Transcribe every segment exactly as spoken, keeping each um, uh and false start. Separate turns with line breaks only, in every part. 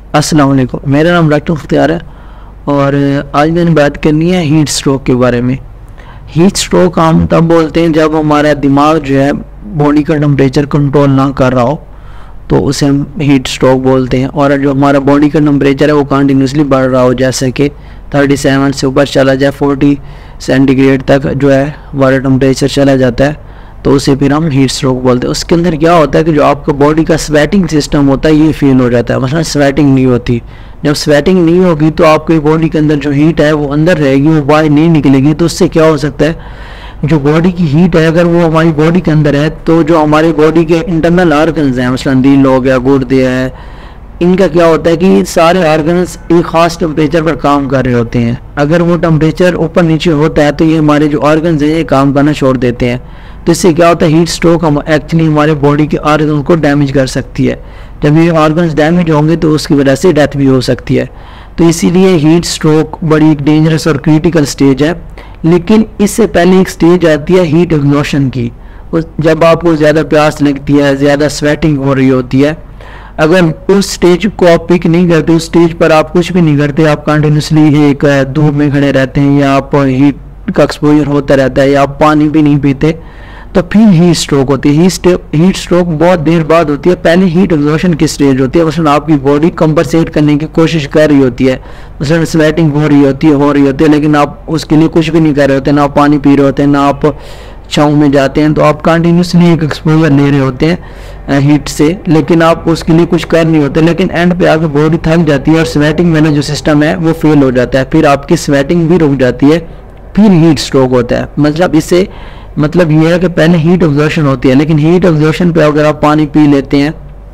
अस्सलाम वालेकुम, मेरा नाम डॉक्टर मुख्तियार है और आज मैंने बात करनी है हीट स्ट्रोक के बारे में। हीट स्ट्रोक हम तब बोलते हैं जब हमारा दिमाग जो है बॉडी का टेम्परेचर कंट्रोल ना कर रहा हो, तो उसे हम हीट स्ट्रोक बोलते हैं। और जो हमारा बॉडी का टेम्परेचर है वो कंटिन्यूसली बढ़ रहा हो, जैसे कि थर्टी सेवन से ऊपर चला जाए, फोर्टी सेंटीग्रेड तक जो है हमारा टेम्परेचर चला जाता है, तो उसे फिर हम हीट स्ट्रोक बोलते हैं। उसके अंदर क्या होता है कि जो आपका बॉडी का स्वेटिंग सिस्टम होता है ये फील हो जाता है। मतलब स्वेटिंग नहीं होती, जब स्वेटिंग नहीं होगी तो आपके बॉडी के अंदर जो हीट है वो अंदर रहेगी, वो बाहर नहीं निकलेगी। तो उससे क्या हो सकता है, जो बॉडी की हीट है अगर वो हमारी बॉडी के अंदर है तो जो हमारे बॉडी के इंटरनल ऑर्गन्स हैं, मसलन दिल हो गया, गुर्दे है, इनका क्या होता है कि सारे ऑर्गन्स एक ख़ास टेम्परेचर पर काम कर रहे होते हैं। अगर वो टेम्परेचर ऊपर नीचे होता है तो ये हमारे जो ऑर्गन्स हैं ये काम करना छोड़ देते हैं। तो इससे क्या होता है, हीट स्ट्रोक हम एक्चुअली हमारे बॉडी के ऑर्गन्स को डैमेज कर सकती है। जब ये ऑर्गन्स डैमेज होंगे तो उसकी वजह से डेथ भी हो सकती है। तो इसीलिए हीट स्ट्रोक बड़ी डेंजरस और क्रिटिकल स्टेज है। लेकिन इससे पहले एक स्टेज आती है हीट एग्जॉशन की। जब आपको ज़्यादा प्यास लगती है, ज़्यादा स्वेटिंग हो रही होती है, अगर उस स्टेज को आप पिक नहीं करते, उस स्टेज पर आप कुछ भी नहीं करते, आप कंटिन्यूसली एक धूप में खड़े रहते हैं या आप हीट का एक्सपोजर होता रहता है या आप पानी भी नहीं पीते, तो फिर हीट स्ट्रोक होती है। हीट स्ट्रोक बहुत देर बाद होती है। पहले हीट एग्जॉशन की स्टेज होती है, मसलन आपकी बॉडी कंपनसेट करने की कोशिश कर रही होती है, मसलन स्वेटिंग हो रही होती है हो रही होती है लेकिन आप उसके लिए कुछ भी नहीं कर रहे होते, ना आप पानी पी रहे होते हैं, ना आप छाँव में जाते हैं, तो आप कंटिन्यूसली एक एक्सपोजर ले रहे होते हैं हीट से, लेकिन आप उसके लिए कुछ कर नहीं होते। लेकिन एंड पे आकर बॉडी थक जाती है और स्वेटिंग वाला जो सिस्टम है वो फेल हो जाता है, फिर आपकी स्वेटिंग भी रुक जाती है, फिर हीट स्ट्रोक होता है। मतलब इससे मतलब ये है कि पहले हीट एग्जॉशन होती है, लेकिन हीट एग्जॉशन पे अगर आप पानी पी लेते हैं,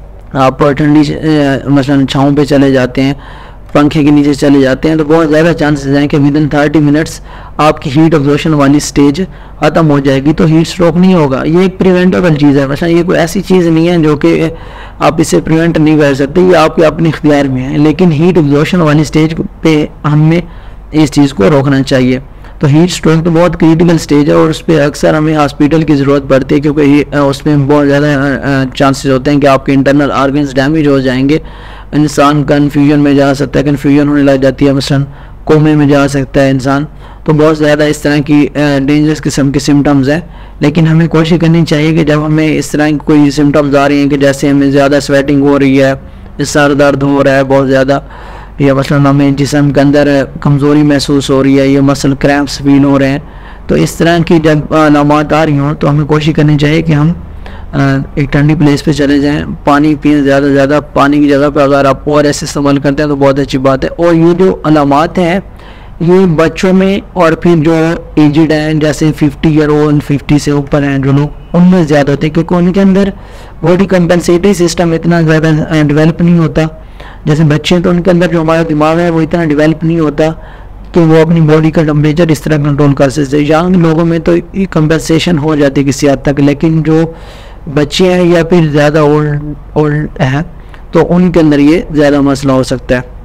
आप ठंडी मसलन छाँव पे चले जाते हैं, पंखे के नीचे चले जाते हैं, तो बहुत ज़्यादा चांसेस हैं कि विद इन थर्टी मिनट्स आपकी हीट एग्जॉशन वाली स्टेज ख़त्म हो जाएगी, तो हीट स्ट्रोक नहीं होगा। ये एक प्रिवेंटेबल चीज़ है, मसलन ये कोई ऐसी चीज़ नहीं है जो कि आप इसे प्रिवेंट नहीं कर सकते, ये आपके अपने इख्तियार में है। लेकिन हीट एग्जॉशन वाली स्टेज पे हमें इस चीज़ को रोकना चाहिए। तो हीट स्ट्रोक तो बहुत क्रिटिकल स्टेज है और उस पर अक्सर हमें हॉस्पिटल की ज़रूरत पड़ती है, क्योंकि उसमें बहुत ज़्यादा चांसेस होते हैं कि आपके इंटरनल ऑर्गन्स डैमेज हो जाएंगे, इंसान कन्फ्यूजन में जा सकता है, कन्फ्यूजन होने लग जाती है, मसलन कोमे में जा सकता है इंसान। तो बहुत ज़्यादा इस तरह की डेंजरस किस्म के सिम्टम्स हैं। लेकिन हमें कोशिश करनी चाहिए कि जब हमें इस तरह की कोई सिम्टम्स आ रही हैं कि जैसे हमें ज़्यादा स्वेटिंग हो रही है, सर दर्द हो रहा है बहुत ज़्यादा, या मसलन हमें जिस्म के अंदर कमज़ोरी महसूस हो रही है, या मसल क्रैम्प्स फील हो रहे हैं, तो इस तरह की जब अलामात आ रही हों तो हमें कोशिश करनी चाहिए कि हम एक ठंडी प्लेस पे चले जाएं, पानी पिए ज़्यादा से ज़्यादा। पानी की जगह पे अगर आप ओ आर एस इस्तेमाल करते हैं तो बहुत अच्छी बात है। और ये जो अलामात हैं ये बच्चों में और फिर जो एजड हैं, जैसे फिफ्टी ईयर ओल्ड, फिफ्टी से ऊपर हैं जो लोग, उनमें ज़्यादा होते हैं, क्योंकि उनके अंदर बॉडी कंपनसेटरी सिस्टम इतना ज़्यादा डेवलप नहीं होता। जैसे बच्चे तो उनके अंदर जो हमारा दिमाग है वो इतना डेवलप नहीं होता कि वो अपनी बॉडी का टेम्परेचर इस तरह कंट्रोल कर सकते। यंग लोगों में तो कंपनसेशन हो जाती है किसी हद तक, लेकिन जो बच्चे हैं या फिर ज़्यादा ओल्ड ओल्ड हैं तो उनके अंदर ये ज़्यादा मसला हो सकता है।